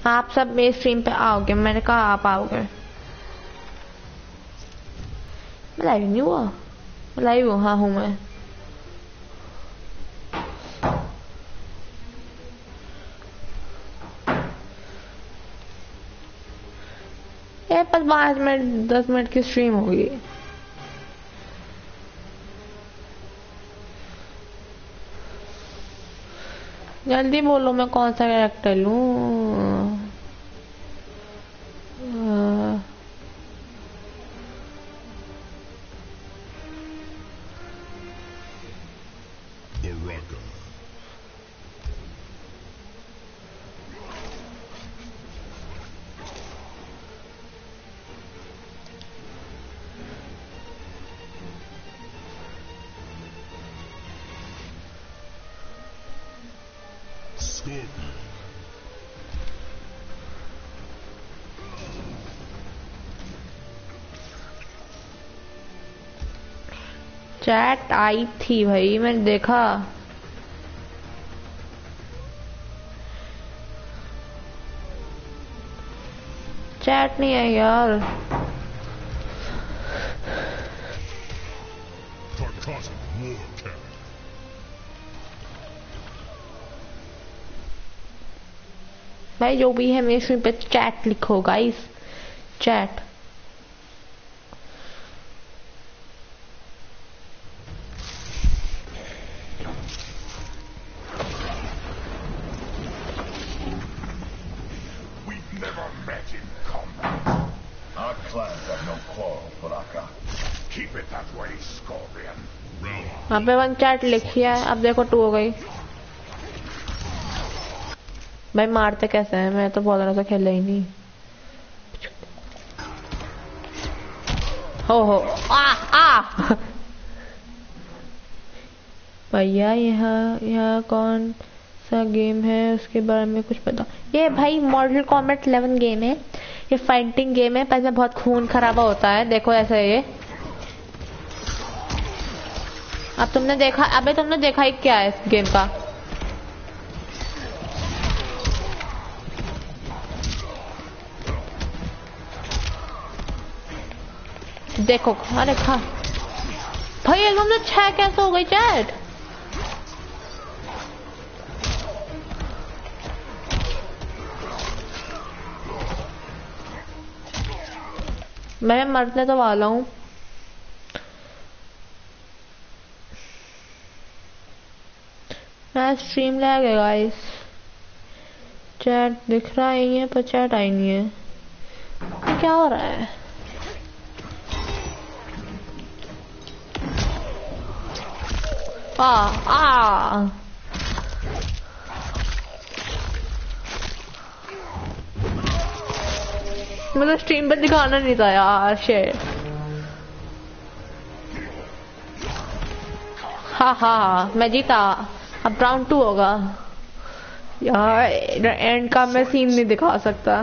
आप सब मेरे स्ट्रीम पे आओगे, मैंने कहा आप आओगे। मैं लाइव नहीं हुआ, मैं लाइव हूँ। हाँ हूँ मैं। ये 5 मिनट 10 मिनट की स्ट्रीम होगी। जल्दी बोलो मैं कौन सा कैरेक्टर लूं। चैट आई थी भाई, मैंने देखा। चैट नहीं आई यार। भाई जो भी है मेरे स्क्रीन पे चैट लिखो गाइस, चैट। यहाँ पे 1 चैट लिखी है, अब देखो 2 हो गई। भाई मारते कैसे हैं, मैं तो बहुत दिनों से खेला ही नहीं। हो आ भैया यहाँ कौन सा गेम है उसके बारे में कुछ पता? ये भाई मॉडल कॉम्बैट 11 गेम है, ये फाइटिंग गेम है, पर इसमें बहुत खून खराबा होता है। देखो ऐसे ये। अब तुमने देखा, अबे तुमने देखा ही क्या है इस गेम का? देखो अरे खा भाई, एकदम से 6 कैसे हो गई चैट? मैं मरने तो वाला हूँ। मैं स्ट्रीम लैग है गाइस, चैट दिख रहा ही है पर चैट आई नहीं है। क्या हो रहा है? मतलब स्ट्रीम पर दिखाना नहीं था यार, शेर। हाँ मैं जीता। अब राउंड 2 होगा यार, एंड का मैं सीन नहीं दिखा सकता।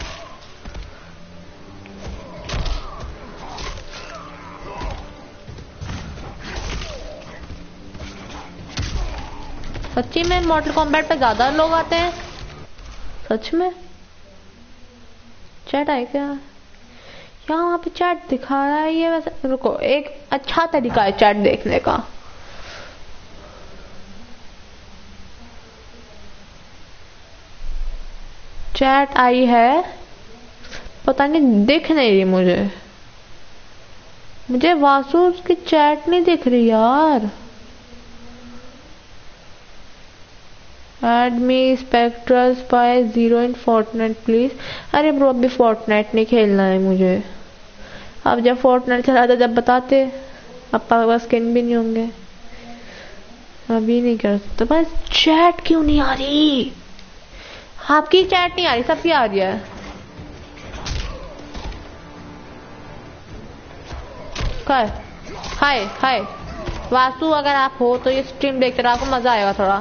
सच्ची में मॉडल कॉम्बैट पे ज्यादा लोग आते हैं? सच में? चैट है क्या? यहाँ वहाँ पे चैट दिखा रहा है ये। वैसे रुको, एक अच्छा तरीका है चैट देखने का। चैट आई है, पता नहीं दिख नहीं रही मुझे वासु की चैट नहीं दिख रही यार। Add me Spectral Spy 0 in Fortnite please। अरे ब्रो अभी Fortnite नहीं खेलना है मुझे। अब जब Fortnite चला था जब बताते, अब पास स्किन भी नहीं होंगे। अभी नहीं कर सकते। बस चैट क्यों नहीं आ रही? आपकी चैट नहीं आ रही, सबकी आ रही है। हाय हाय वासु, अगर आप हो तो ये स्ट्रीम देखते रहो, आपको मजा आएगा थोड़ा।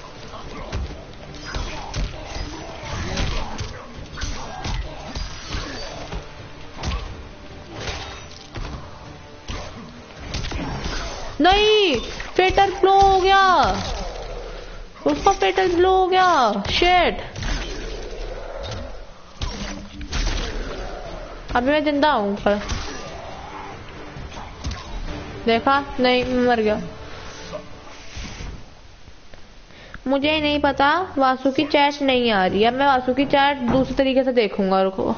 नहीं, फेटल ब्लो हो गया, उसका फेटल ब्लो हो गया। शिट अभी मैं जिंदा हूँ पर देखा नहीं, मर गया। मुझे नहीं पता, वासु की चैट नहीं आ रही है। मैं वासु की चैट दूसरे तरीके से देखूंगा। रुको,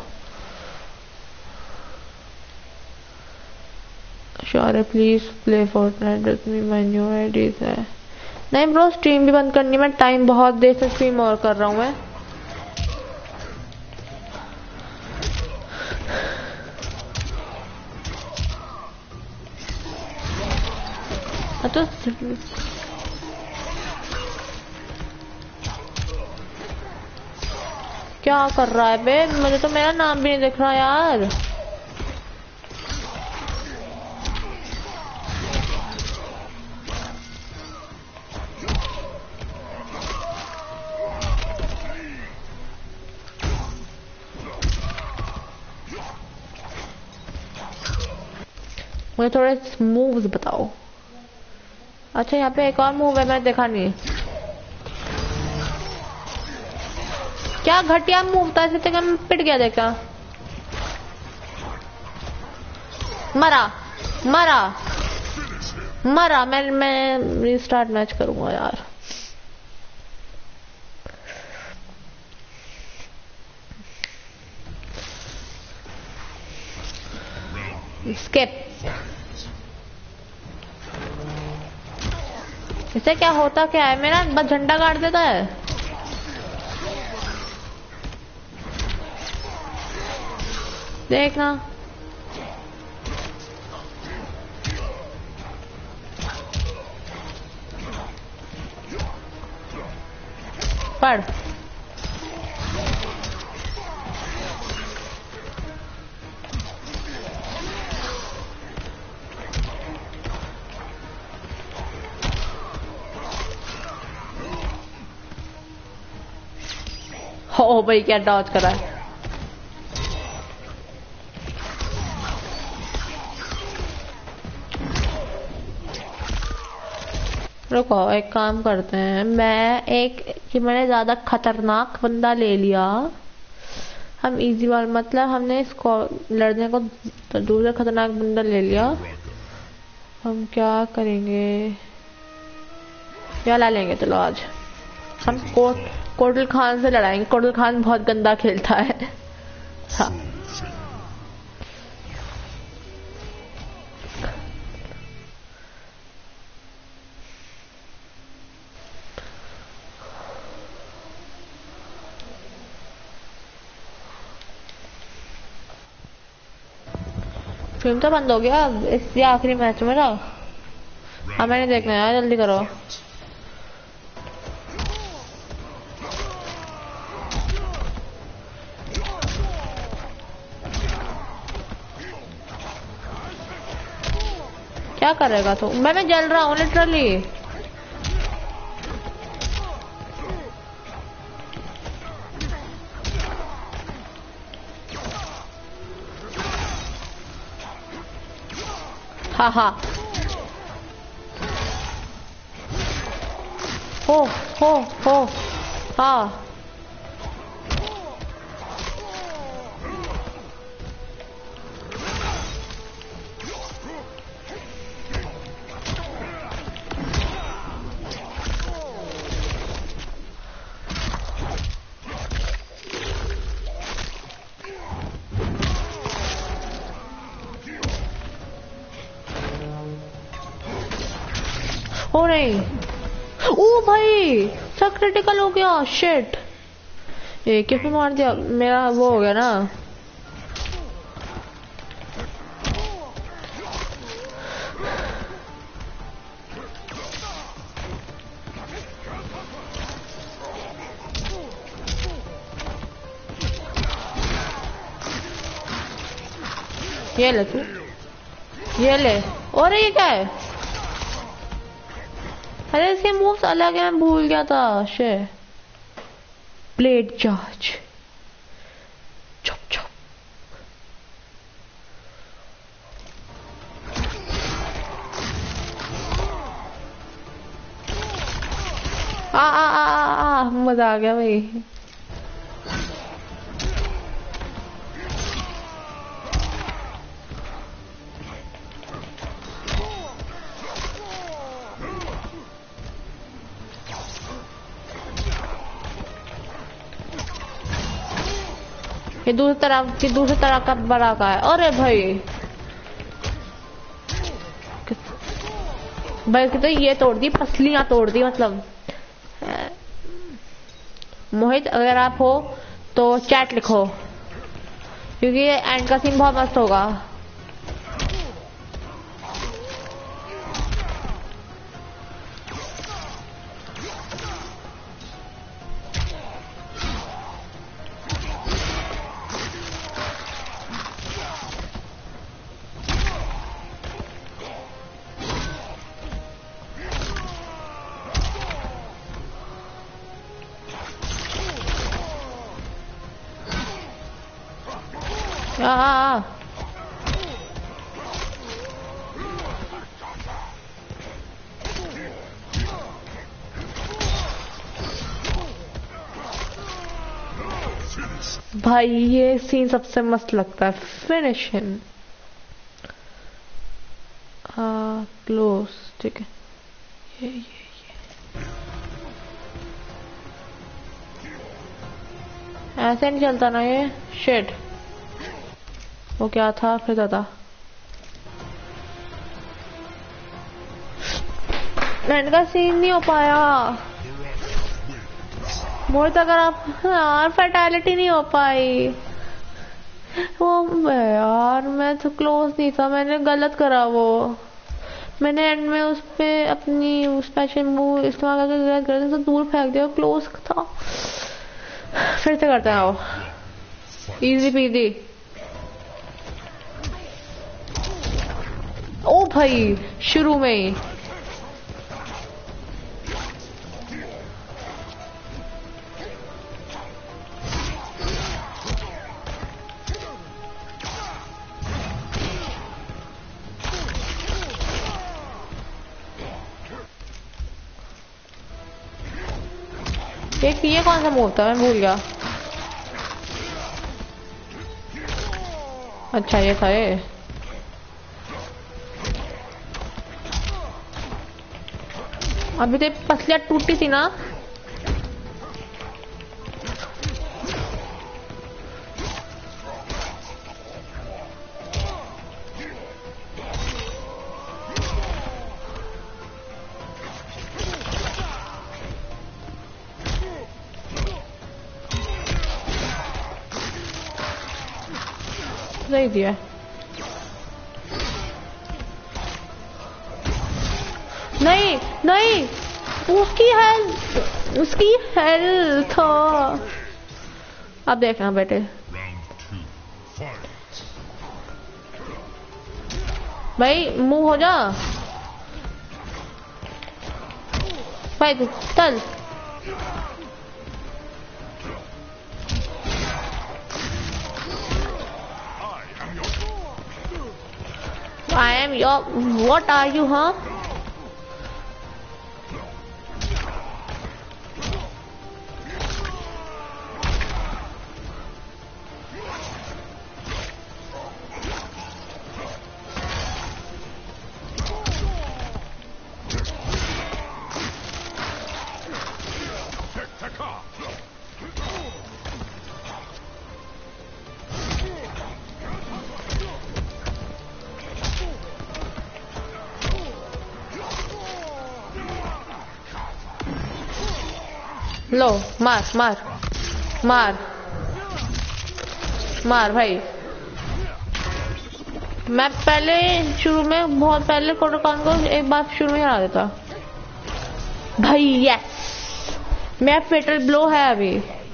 sure please play Fortnite with me, my new ID है। नहीं ब्रो, स्ट्रीम भी बंद करनी। मैं टाइम बहुत देर से स्ट्रीम और कर रहा हूँ मैं। तो क्या कर रहा है बे? मुझे तो मेरा नाम भी नहीं दिख रहा यार। मुझे थोड़े मूव्स बताओ। अच्छा, यहाँ पे एक और मूव है, मैंने देखा नहीं। क्या घटिया मूव था, इससे तक मैं पिट गया। देखा, मरा मरा मरा। मैं रिस्टार्ट मैच करूंगा यार। स्किप। इससे क्या होता क्या है? मेरा बस झंडा काट देता है। देखना, पढ़। हो भाई, क्या डॉज करा है। रुको, एक काम करते हैं। मैंने ज्यादा खतरनाक बंदा ले लिया। हम इजी वाल, मतलब हमने इसको लड़ने को तो दूसरा खतरनाक बंदा ले लिया। हम क्या करेंगे या ला लेंगे। चलो आज हम कोटल खान से लड़ाएंगे। कोटल खान बहुत गंदा खेलता है। हाँ, फिल्म तो बंद हो गया इस आखिरी मैच में ना। हाँ, मैंने देखना है यार, जल्दी करो। क्या करेगा तू? मैं जल रहा हूँ लिटरली। हाँ हाँ, हो हाँ। हो नहीं। ओ भाई, सब क्रिटिकल हो गया। शिट, ये क्यों मार दिया? मेरा वो हो गया ना। ये ले तू, ये ले। और ये क्या है? अरे इसके मूव्स अलग है, मैं भूल गया था। शे, ब्लेड चार्ज, चुप चुप। मजा आ गया भाई। ये दूसरी तरह का बड़ा का है। अरे भाई भाई तो ये तोड़ दी, पसलियां तोड़ दी मतलब। मोहित अगर आप हो तो चैट लिखो, क्योंकि ये एंड का सीन बहुत मस्त होगा। भाई ये सीन सबसे मस्त लगता है, फिनिश हिम। क्लोज, ठीक है। ये ऐसे नहीं चलता ना ये, शिट। वो क्या था फिर दादा? एंड का सीन नहीं हो पाया। मोहित अगर आप, यार फैटेलिटी नहीं हो पाई। वो यार मैं तो क्लोज नहीं था, मैंने गलत करा। वो मैंने एंड में उस पे अपनी स्पेशल मूव इस्तेमाल करके तो दूर फेंक दिया, क्लोज था। फिर से करते हैं वो, इजी पीजी। ओ भाई शुरू में ही ये कौन सा मूव था, मैं भूल गया। अच्छा ये था ये। अभी तो पसलियां टूटी थी ना। सही दिया। नहीं नहीं, उसकी हेल्थ। अब देखना बेटे, भाई मूव हो जा भाई, चल। I am your, what are you, huh? लो मार मार मार मार भाई। मैं पहले शुरू में, बहुत पहले प्रोटोकॉल को एक बार शुरू में हरा देता भाई। यस, मैं फेटल ब्लो है अभी।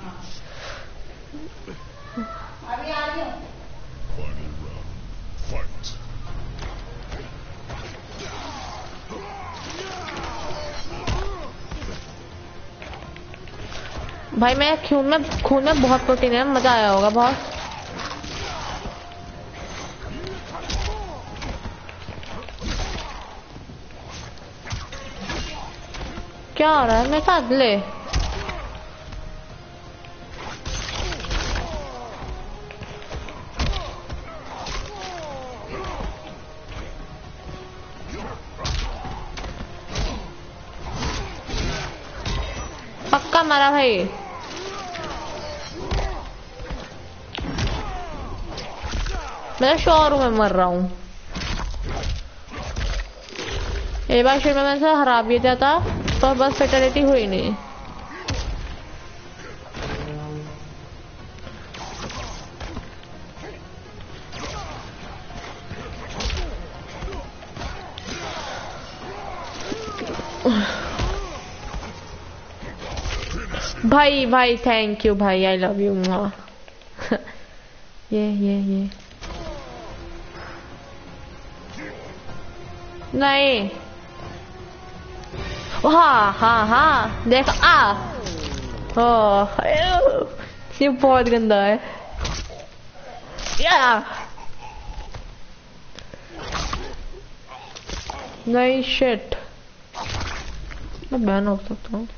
भाई मैं खून में बहुत प्रोटीन है, मजा आया होगा बहुत। क्या हो रहा है मेरे साथ? ले पक्का मारा भाई। मैं श्योर हूँ मैं मर रहा हूँ। एक बार शुरू में मैंने से हरा भी दिया था पर बस फेटलिटी हुई नहीं। भाई भाई थैंक यू भाई, आई लव यू। ये नहीं। हाँ हाँ हाँ देख आ। ओह ये बहुत गंदा है या नहीं। शिट मैं बैन हो सकता हूँ।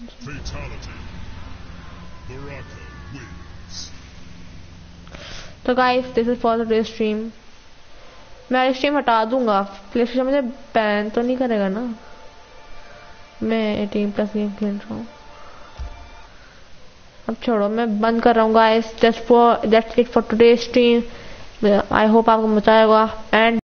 तो guys this is for the stream. मैं स्ट्रीम हटा दूंगा, प्लेस्टेशन मुझे बैन तो नहीं करेगा ना। मैं 18+ गेम खेल रहा हूँ। अब छोड़ो मैं बंद कर रहा हूँ guys. That's it for today stream. I hope आपको मजा आएगा एंड